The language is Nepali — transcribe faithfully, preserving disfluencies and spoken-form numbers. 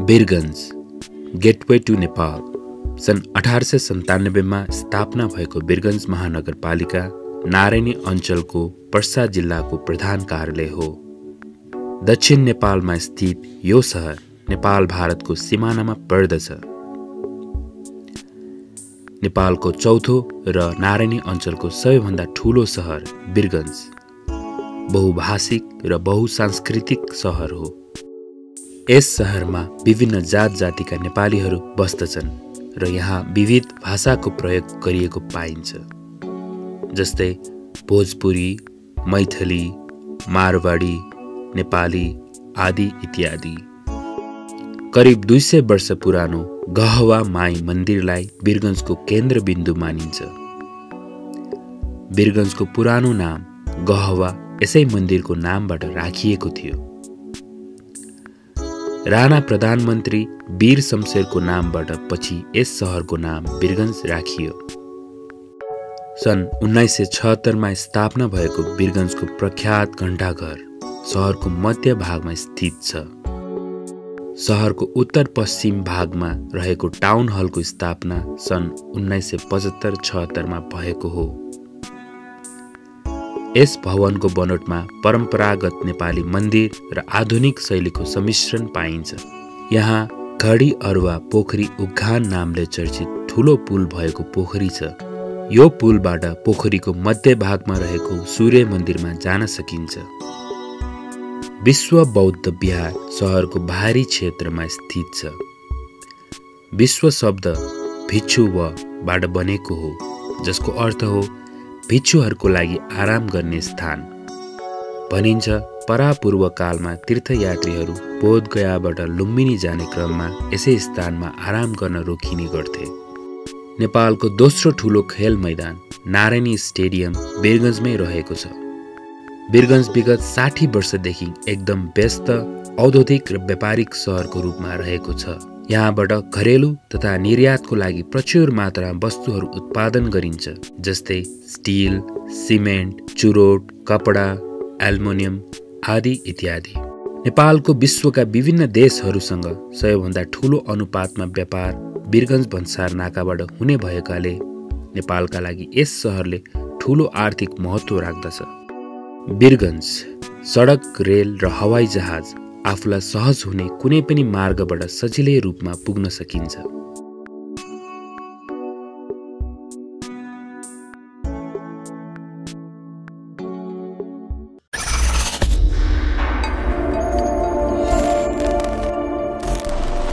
बिरगंज गेटवे टु नेपाल सन् अठार सय सन्तानब्बेमा स्थापना भएको बिरगंज महानगरपालिका नारायणी अञ्चलको पर्सा जिल्लाको प्रधान कार्यालय हो। दक्षिण नेपालमा स्थित यो शहर नेपाल भारतको सिमानामा पर्दछ। नेपालको चौथो र नारायणी अञ्चलको सबैभन्दा ठूलो शहर बिरगंज बहुभाषिक र बहुसांस्कृतिक शहर हो। यस शहरमा विभिन्न जात जातिका नेपालीहरू बस्दछन् र यहाँ विविध भाषाको प्रयोग गरिएको पाइन्छ, जस्तै भोजपुरी, मैथिली, मारवाडी, नेपाली आदि इत्यादि। करिब दुई सय वर्ष पुरानो गहवा माई मन्दिरलाई बिरगंजको केन्द्रबिन्दु मानिन्छ। बिरगंजको पुरानो नाम गहवा यसै मन्दिरको नामबाट राखिएको थियो। राणा प्रधानमन्त्री वीर शमशेरको नामबाट पछि यस शहरको नाम बिरगंज राखियो। सन् उन्नाइस सय छहत्तरमा स्थापना भएको बिरगंजको प्रख्यात घण्टाघर शहरको मध्य भागमा स्थित छ। शहरको उत्तर पश्चिम भागमा रहेको टाउन हलको स्थापना सन् उन्नाइस सय पचहत्तर छहत्तरमा भएको हो। यस भवनको बनोटमा परम्परागत नेपाली मन्दिर र आधुनिक शैलीको सम्मिश्रण पाइन्छ। यहाँ घडी अरुवा पोखरी उद्घान नामले चर्चित ठूलो पुल भएको पोखरी छ। यो पुलबाट पोखरीको मध्य भागमा रहेको सूर्य मन्दिरमा जान सकिन्छ। विश्व बौद्ध विहार शहरको बाहिरी क्षेत्रमा स्थित छ। विश्व शब्द भिक्षु व बाट बनेको हो, जसको अर्थ हो भिक्षुहरूको लागि आराम गर्ने स्थान। भनिन्छ परापूर्व कालमा तीर्थयात्रीहरू बोधगयाबाट लुम्बिनी जाने क्रममा यसै स्थानमा आराम गर्न रोकिने गर्थे। नेपालको दोस्रो ठूलो खेल मैदान नारायणी स्टेडियम बिरगंजमै रहेको छ। बिरगंज विगत साठी वर्षदेखि एकदम व्यस्त औद्योगिक र व्यापारिक शहरको रूपमा रहेको छ। यहाँबाट घरेलु तथा निर्यातको लागि प्रचुर मात्रामा वस्तुहरू उत्पादन गरिन्छ, जस्तै स्टिल, सिमेन्ट, चुरोट, कपडा, एल्युमिनियम आदि इत्यादि। नेपालको विश्वका विभिन्न देशहरूसँग सबैभन्दा ठूलो अनुपातमा व्यापार बिरगंज भन्सार नाकाबाट हुने भएकाले नेपालका लागि यस शहरले ठूलो आर्थिक महत्त्व राख्दछ। बिरगंज सडक, रेल र हवाई जहाज आफूलाई सहज हुने कुनै पनि मार्गबाट सजिलै रूपमा पुग्न सकिन्छ।